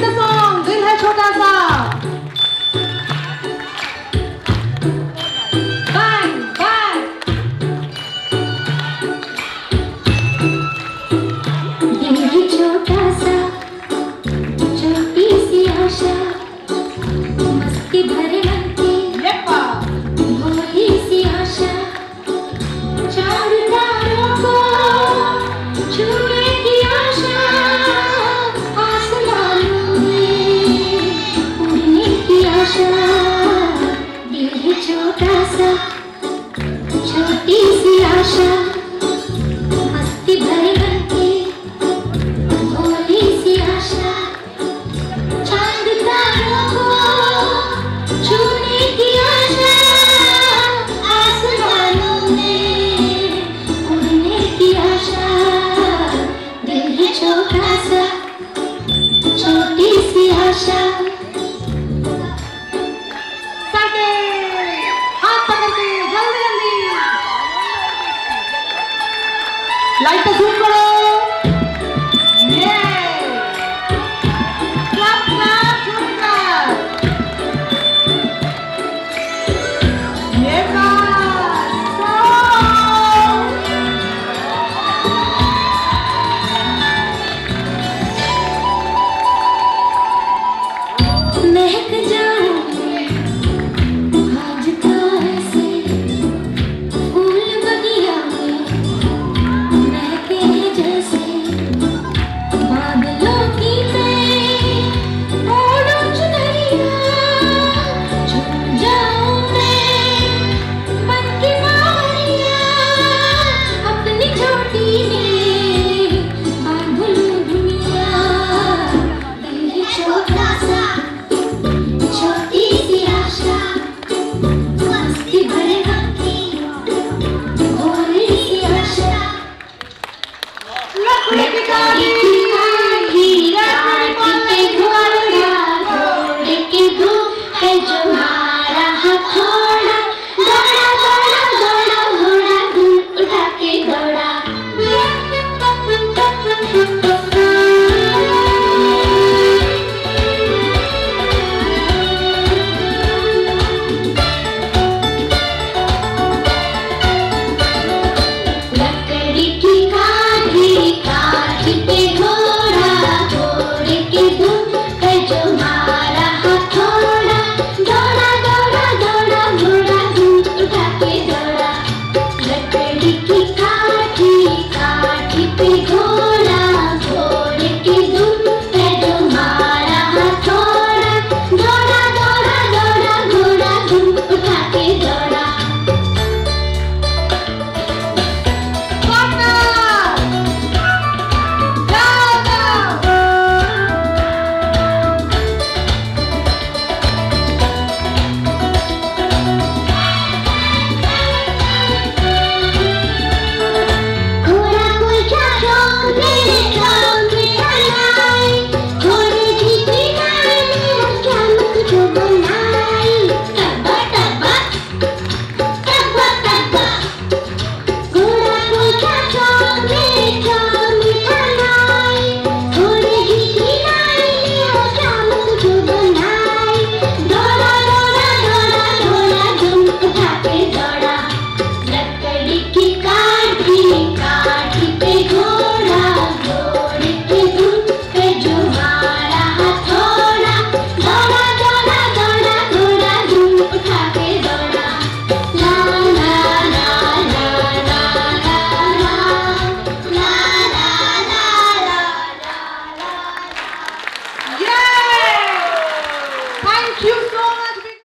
the song, दिल है छोटा सा। Bang, bang. दिल है छोटा सा, छोटी सी आशा, मस्ती भरे मन की भोली सी आशा, चार तारों को छूने की आशा, आसमानों में उड़ने की आशा। दिल है छोटा सा, छोटी सी आशा, मस्ती भरे मन की भोली सी आशा, चांद तारों को छूने की आशा, आसमानों में उड़ने की आशा। दिल है छोटा सा, छोटी सी आशा। हाथ पकड़ के जल्दी जल्दी लाइट पे जूम करो। ये क्लैप क्लैप जूम कर। ये महक